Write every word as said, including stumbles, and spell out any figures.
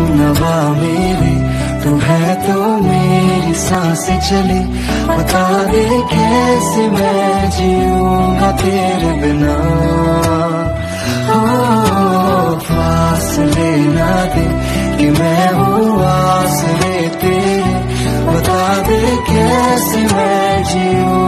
नवा मेरी तू है तो मेरी सांसें चले। बता दे कैसे मैं जीऊंगा तेरे बिना। हो फासले ना दे कि मैं हूँ आसरे तेरे। बता दे कैसे मैं जीऊं